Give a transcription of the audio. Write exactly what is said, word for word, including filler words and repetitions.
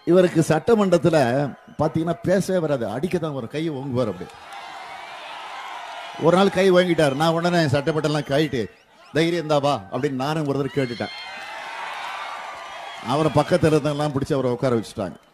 இவருக்கு சட்டமன்றத்தில் பார்த்தீங்கன்னா பேசவே வராது, அடிக்க தான் வரும், கையை ஓங்குவார். அப்படி ஒரு நாள் கை வாங்கிட்டார். நான் உடனே சட்டப்பட்டெல்லாம் கைட்டு தைரியம் இருந்தாவா அப்படின்னு நானும் ஒரு தடவை கேட்டுட்டேன். அவரை பக்கத்தில் இருந்தெல்லாம் பிடிச்சி அவரை உட்கார வச்சுட்டாங்க.